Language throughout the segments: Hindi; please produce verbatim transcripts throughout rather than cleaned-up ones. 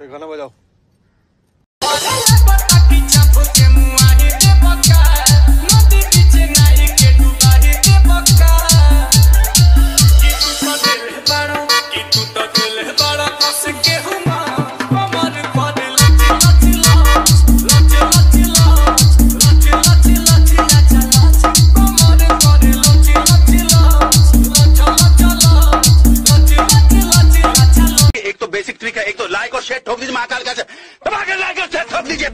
गाना बजाओ। एक तो बेसिक ट्रिक है, एक तो लाइक और शेयर ठोक दीजिए महाकाल का, दबा के लाइक और शेयर ठोक दीजिए।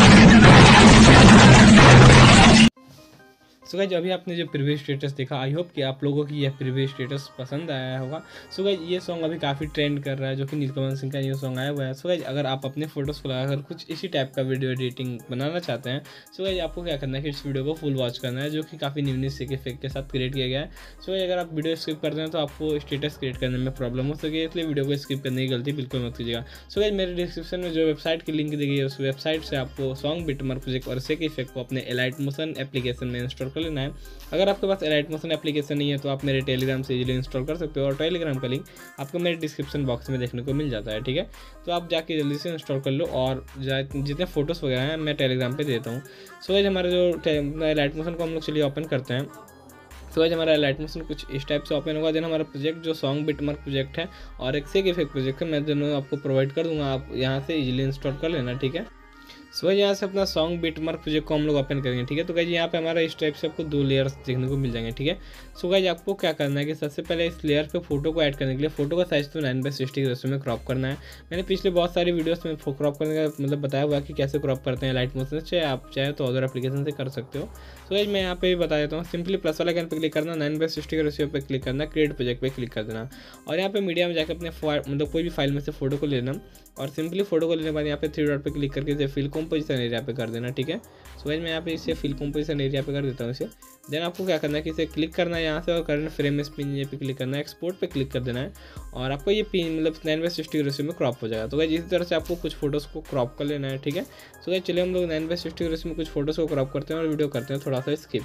सो गाइस अभी आपने जो प्रीवियस स्टेटस देखा, आई होप कि आप लोगों की यह प्रीवियस स्टेटस पसंद आया होगा। सो गाइस ये सॉन्ग अभी काफ़ी ट्रेंड कर रहा है, जो कि नीलकमल सिंह का ये सॉन्ग आया हुआ है। सो गाइस अगर आप अपने फोटोज़ को लगाकर कुछ इसी टाइप का वीडियो एडिटिंग बनाना चाहते हैं, सो गाइस आपको क्या करना है कि इस वीडियो को फुल वॉच करना है, जो कि काफ़ी न्यूनिक इफेक्ट के साथ क्रिएट किया गया है। सो गाइस अगर आप वीडियो स्किप करते हैं तो आपको स्टेटस क्रिएट करने में प्रॉब्लम हो सके, इसलिए वीडियो को स्किप करने की गलती बिल्कुल मत कीजिएगा। सो गाइस मेरे डिस्क्रिप्शन में जो वेबसाइट की लिंक दी गई है, उस वेबसाइट से आपको सॉन्ग बिटमार्क प्रोजेक्ट और सेक इफेक्ट को अपने एलाइट मोशन एप्लीकेशन में इंस्टॉल कर लेना है। अगर आपके पास एलाइट मोशन एप्लीकेशन नहीं है तो आप मेरे टेलीग्राम से इजीली इंस्टॉल कर सकते हो, और टेलीग्राम का लिंक आपको मेरे डिस्क्रिप्शन बॉक्स में देखने को मिल जाता है। ठीक है, तो आप जाके जल्दी से इंस्टॉल कर लो, और जितने फोटोज़ वगैरह हैं मैं टेलीग्राम पे देता हूँ। सो गाइस हमारा जो एलाइट मोशन को हम लोग चलिए ओपन करते हैं। तो गाइस हमारा एलाइट मोशन कुछ इस टाइप से ओपन होगा। देन हमारा प्रोजेक्ट जो सॉन्ग बिटमार्क प्रोजेक्ट है और एक सेक इफेक्ट प्रोजेक्ट है, मैं दोनों आपको प्रोवाइड कर दूँगा, आप यहाँ से इजीली इंस्टॉल कर लेना। ठीक है, सो गाइस यहाँ से अपना सॉन्ग बिटमार्क प्रोजेक्ट को हम लोग ओपन करेंगे। ठीक है, तो गाइस यहाँ पे हमारा इस टाइप से आपको दो लेयर्स देखने को मिल जाएंगे। ठीक है, सो गाइस आपको क्या करना है कि सबसे पहले इस लेयर पे फोटो को ऐड करने के लिए फोटो का साइज तो नाइन बाई सिक्सटी रेशो में क्रॉप करना है। मैंने पिछले बहुत सारी वीडियोस में क्रॉप करने का मतलब बताया हुआ है कि कैसे क्रॉप करते हैं लाइट मोशन से, आप चाहे तो अदर एप्लीकेशन से कर सकते हो। सो गाइस मैं यहाँ पे भी बता देता हूँ, सिंपली प्लस वाला आइकन पे क्लिक करना, नाइन बाई सिक्सटी के रेशियो पे क्लिक करना, क्रिएट प्रोजेक्ट पे क्लिक कर देना, और यहाँ पे मीडिया में जाकर अपने मतलब कोई भी फाइल में से फोटो को लेना, और सिंपली फोटो को लेने के बाद यहाँ पे थ्री डॉट पे क्लिक करके इसे फिल कॉम्पोजिशन एरिया पे कर देना। ठीक है, सो गाइस मैं यहाँ पे इसे फिल कॉम्पोजिशन एरिया पे कर देता हूँ इसे। देन आपको क्या करना है कि इसे क्लिक करना है यहाँ से, और करंट फ्रेम स्पिन ये पे क्लिक करना है, एक्सपोर्ट पे क्लिक कर देना है, और आपको ये पिन मतलब नाइन बाई सिक्सटी रेशियो में क्रॉप हो जाएगा। तो गाइस इसी तरह से आपको कुछ फोटोज़ को क्रॉप कर लेना है। ठीक है, सो गाइस चलिए हम लोग नाइन बाई सिक्सटी रेशियो में कुछ फोटोज़ को क्रॉप करते हैं और वीडियो करते हैं थोड़ा सा स्किप।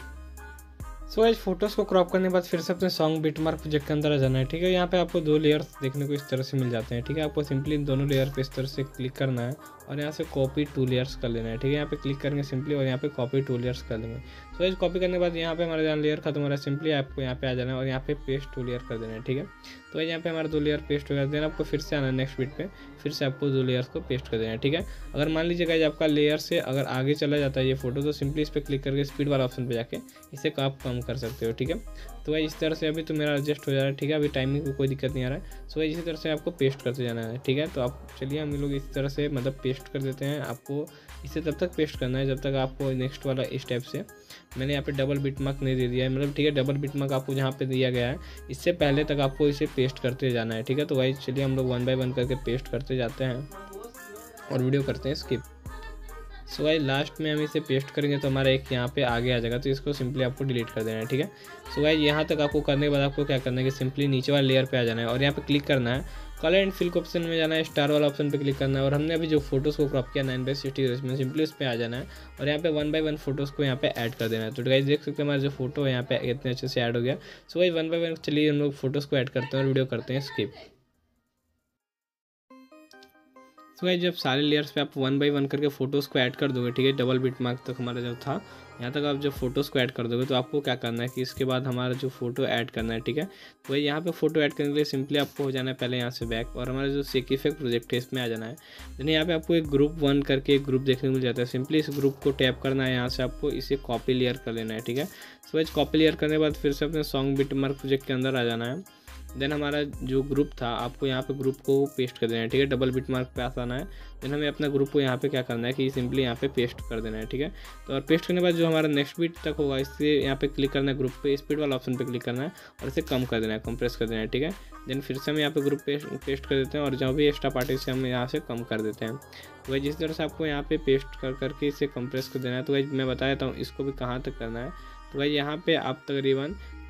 सो गाइस फोटोज़ को क्रॉप करने के बाद फिर से अपने सॉन्ग बिटमार्क प्रोजेक्ट के अंदर आ जाना है। ठीक है, यहाँ पे आपको दो लेयर्स देखने को इस तरह से मिल जाते हैं। ठीक है, आपको सिंपली इन दोनों लेयर पे इस तरह से क्लिक करना है, और यहाँ से कॉपी टू लेयर्स कर लेना है। ठीक है, यहाँ पे क्लिक करेंगे सिंपली, और यहाँ पे कॉपी टू लेयर्स कर लेंगे। सो गाइस कॉपी करने के बाद यहाँ पे हमारा जहाँ लेयर खत्म हो रहा है, सिंपली आपको यहाँ पे आ जाना है, और यहाँ पे पेस्ट टू लेयर कर देना है। ठीक है, तो यहाँ पे हमारा दो लेयर पेस्ट हो गया। देन आपको फिर से आना है नेक्स्ट बिट पे, फिर से आपको दो लेयर्स को पेस्ट कर देना है। ठीक है, अगर मान लीजिए गाइस आपका लेयर से अगर आगे चला जाता है ये फोटो, तो सिंपली इस पर क्लिक करके स्पीड वाला ऑप्शन पे जाके इसे आप कम कर सकते हो। ठीक है, तो गाइस इस तरह से अभी तो मेरा एडजस्ट हो जा रहा है। ठीक है, अभी टाइमिंग को कोई दिक्कत नहीं आ रहा है। सो गाइस इसी तरह से आपको पेस्ट करते जाना है। ठीक है, तो आप चलिए हम लोग इस तरह से मतलब पेस्ट कर देते हैं। आपको इसे तब तक पेस्ट करना है जब तक आपको नेक्स्ट वाला इस टाइप से, मैंने यहाँ पे डबल बिटमार्क नहीं दे दिया है मतलब। ठीक है, डबल बिटमार्क आपको जहाँ पे दिया गया है इससे पहले तक आपको इसे पेस्ट करते जाना है। ठीक है, तो गाइस चलिए हम लोग वन बाय वन करके पेस्ट करते जाते हैं और वीडियो करते हैं स्किप। सो गाइस लास्ट में हम इसे पेस्ट करेंगे तो हमारा एक यहाँ पे आगे आ जाएगा, तो इसको सिंपली आपको डिलीट कर देना है। ठीक है, सो गाइस यहाँ तक आपको करने के बाद आपको क्या करना है कि सिंपली नीचे वाले लेयर पे आ जाना है, और यहाँ पे क्लिक करना है, कलर एंड फिल ऑप्शन में जाना है, स्टार वाला ऑप्शन पे क्लिक करना है, और हमने अभी जो फोटोज़ को क्रॉप किया नाइन बाई सिक्सटी में, सिंपली उस पर आ जाना है, और यहाँ पे वन बाय वन फोटोज़ को यहाँ पे ऐड कर देना है। तो गाइस देख सकते हैं हमारा जो फोटो है यहाँ पे इतने अच्छे से ऐड हो गया। So guys one by one चलिए हम लोग फोटोज़ को ऐड करते हैं और वीडियो करते हैं स्किप। सो गाइस जब सारे लेयर्स पे आप वन बाय वन करके फोटोज़ को ऐड कर दोगे, ठीक है, डबल बिटमार्क तक हमारा जब था, यहाँ तक आप जब फोटोज़ को ऐड कर दोगे तो आपको क्या करना है कि इसके बाद हमारा जो फोटो ऐड करना है। ठीक है, तो भाई यहाँ पे फोटो ऐड करने के लिए सिंपली आपको हो जाना है पहले यहाँ से बैक, और हमारा जो सेक इफेक्ट प्रोजेक्ट है इसमें आ जाना है। देन यहाँ पे आपको एक ग्रुप वन करके एक ग्रुप देखने को मिल जाता है, सिंपली इस ग्रुप को टैप करना है, यहाँ से आपको इसे कॉपी लेयर कर लेना है। ठीक है, सो गाइस कॉपी लेयर करने के बाद फिर से अपने सॉन्ग बिटमार्क प्रोजेक्ट के अंदर आ जाना है। देन हमारा जो ग्रुप था आपको यहाँ पे ग्रुप को पेस्ट कर देना है। ठीक है, डबल बिटमार्क पे आना है। देन हमें अपना ग्रुप को यहाँ पे क्या करना है कि सिंपली यहाँ पे पेस्ट कर देना है। ठीक है, तो और पेस्ट करने के बाद जो हमारा नेक्स्ट बीट तक होगा इससे यहाँ पे क्लिक करना है, ग्रुप पे स्पीड वाला ऑप्शन पे क्लिक करना है, और इसे कम कर देना है, कंप्रेस कर देना है। ठीक है, देन फिर से हम यहाँ पे ग्रुप पेस्ट पेस्ट कर देते हैं, और जहाँ भी एक्स्ट्रा पार्ट है इसे हम यहाँ से कम कर देते हैं। तो भाई जिस तरह से आपको यहाँ पे पेस्ट कर करके इसे कंप्रेस कर देना है। तो भाई मैं बता देता हूँ इसको भी कहाँ तक करना है। तो भाई यहाँ पे आप तकरीबन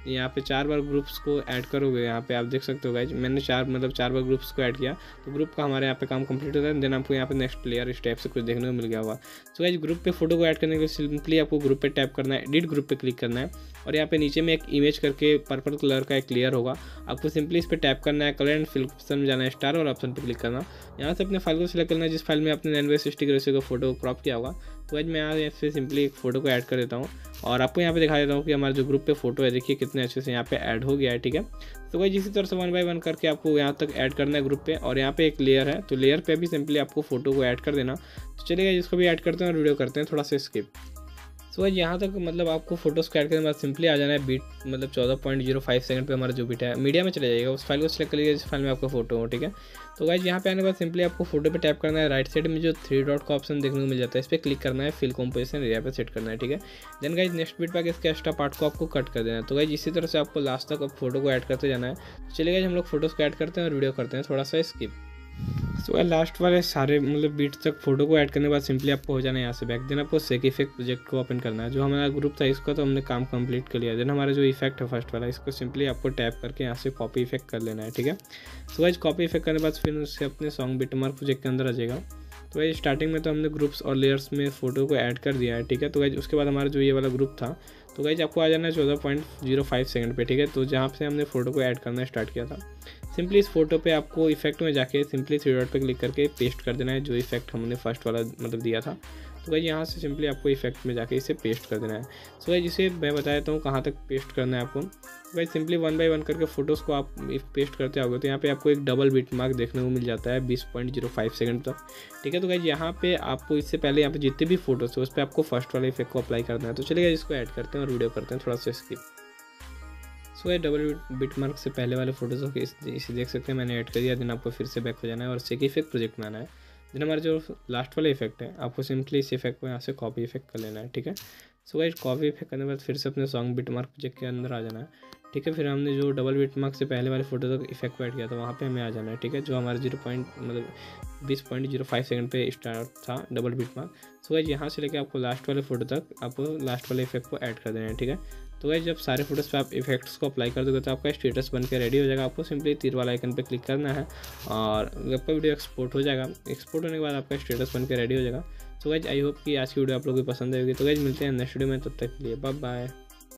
यहाँ पे चार बार ग्रुप्स को ऐड करोगे, यहाँ पे आप देख सकते हो गाइज मैंने चार मतलब चार बार ग्रुप्स को ऐड किया तो ग्रुप का हमारे यहाँ पे काम कंप्लीट होता है। देन आपको यहाँ पे नेक्स्ट लेयर इस टाइप से कुछ देखने को मिल गया होगा। सो गाइज ग्रुप पे फोटो को ऐड करने के लिए सिंपली आपको ग्रुप पे टैप करना है, एडिट ग्रुप पे क्लिक करना है और यहाँ पे नीचे में एक इमेज करके पर्पल कलर का एक लेयर होगा, आपको सिंपली इस पर टैप करना है, कलर एंड फिल ऑप्शन में जाना है, स्टार और ऑप्शन पर क्लिक करना। यहाँ से अपने फाइल को सिलेक्ट करना है जिस फाइल में आपने नाइन बाई सिक्सटी के रेशियो का फोटो क्रॉप किया होगा। तो आज मैं यहाँ से सिंपली एक फोटो को ऐड कर देता हूँ और आपको यहाँ पे दिखा देता हूँ कि हमारा जो ग्रुप पे फोटो है देखिए कितने अच्छे से यहाँ पे ऐड हो गया है। ठीक है, तो भाई इसी तरह से वन बाय वन करके आपको यहाँ तक ऐड करना है ग्रुप पे। और यहाँ पे एक लेयर है तो लेयर पे भी सिंपली आपको फोटो को ऐड कर देना। तो चलिए जिसको भी ऐड करते हैं और वीडियो करते हैं थोड़ा सा स्किप। सो so, यहाँ तक मतलब आपको फोटोज़ को ऐड करने के बाद सिंपली आ जाना है बीट मतलब चौदह पॉइंट जीरो फाइव सेकंड पे हमारा जो बीट है मीडिया में चले जाएगा, उस फाइल को सिलेक्ट कर लीजिए जिस फाइल में आपका फोटो हो। ठीक है, तो गाइज यहाँ पे आने के बाद सिंपली आपको फोटो पे टैप करना है, राइट साइड में जो थ्री डॉट का ऑप्शन देखने को मिल जाता है इस पर क्लिक करना है, फिल कॉम्पोजिशन एरिया पे सेट करना है। ठीक है, देन गाइज नेक्स्ट बीट पे इसके एक्स्ट्रा पार्ट को आपको कट कर देना है। तो गाइज इसी तरह से आपको लास्ट तक फोटो को ऐड करते जाना है। तो चलिए गाइज हम लोग फोटोज़ को ऐड करते हैं और वीडियो करते हैं थोड़ा सा स्किप। सो लास्ट वाले सारे मतलब बीट तक फोटो को ऐड करने के बाद सिंपली आपको हो जाना है यहाँ से बैक। देन आपको सेक इफेक्ट प्रोजेक्ट को ओपन करना है, जो हमारा ग्रुप था इसका तो हमने काम कंप्लीट कर लिया। देन हमारा जो इफेक्ट है फर्स्ट वाला इसको सिंपली आपको टैप करके यहाँ से कॉपी इफेक्ट कर लेना है। ठीक है, सो गाइस कॉपी इफेक्ट करने के बाद फिर उससे अपने सॉन्ग बिटमार्क प्रोजेक्ट के अंदर आ जाएगा। तो गाइस स्टार्टिंग में तो हमने ग्रुप्स और लेयर्स में फोटो को ऐड कर दिया है। ठीक है, तो गाइस उसके बाद हमारा जो ये वाला ग्रुप था तो गाइस आपको आ जाना है चौदह पॉइंट जीरो फाइव सेकंड पे। ठीक है, तो जहाँ से हमने फोटो को ऐड करना स्टार्ट किया था सिंपली इस फोटो पे आपको इफेक्ट में जाके सिंपली थ्री डॉट पे क्लिक करके पेस्ट कर देना है जो इफेक्ट हमने फर्स्ट वाला मतलब दिया था। तो गाइस यहाँ से सिंपली आपको इफेक्ट में जाके इसे पेस्ट कर देना है। सो गाइस इसे मैं बता देता हूँ कहाँ तक पेस्ट करना है आपको। तो guys simply one by one करके फोटोज़ को आप पेस्ट करते आओगे तो यहाँ पे आपको एक डबल बिट मार्क देखने को मिल जाता है बीस पॉइंट जीरो फाइव सेकंड तक। ठीक है, तो गाइस यहाँ पे आपको इससे पहले यहाँ पे जितने भी फोटोज़ है उस पर आपको फर्स्ट वाले इफेक्ट को अप्लाई करना है। तो चलिए इसको ऐड करते हैं और वीडियो करते हैं थोड़ा सा स्किप। सो ये डबल बिट मार्क से पहले वाले फोटोज़ को इस, इसे देख सकते हैं मैंने ऐड कर दिया। देन आपको फिर से बैक हो जाना है और सेक इफेक्ट प्रोजेक्ट में आना है। देन हमारा जो लास्ट वाला इफेक्ट है आपको सिंपली इस इफेक्ट को यहाँ से कॉपी इफेक्ट कर लेना है। ठीक है, सो गाइस कॉपी इफेक्ट करने के बाद फिर से अपने सॉन्ग बिट मार्क प्रोजेक्ट के अंदर आ जाना है। ठीक है, फिर हमने जो डबल बिट मार्क से पहले वाले फोटो तक इफेक्ट को ऐड किया था वहाँ पे हमें आ जाना है। ठीक है, जो हमारा जीरो पॉइंट मतलब बीस पॉइंट जीरो फाइव सेकंड पे स्टार्ट था double beat mark. So guys यहाँ से लेके आपको लास्ट वाले फोटो तक आपको लास्ट वाले इफेक्ट को ऐड कर देना है। ठीक है, तो गाइस जब सारे फोटोज़ पे आप इफेक्ट्स को अप्लाई कर दोगे तो आपका स्टेटस बन के रेडी हो जाएगा। आपको सिंपली तीर वाला आइकन पे क्लिक करना है और आपका वीडियो एक्सपोर्ट हो जाएगा। एक्सपोर्ट होने के बाद आपका स्टेटस बन के रेडी हो जाएगा। तो गाइस आई होप कि आज की वीडियो आप लोगों को पसंद आएगी। तो गाइस मिलते हैं नेक्स्ट वीडियो में, तब तक के लिए बाय बाय।